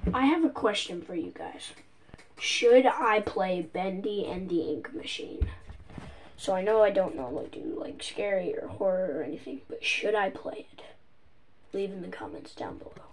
I have a question for you guys. Should I play Bendy and the Ink Machine? So I know I don't normally do like scary or horror or anything, but should I play it? Leave in the comments down below.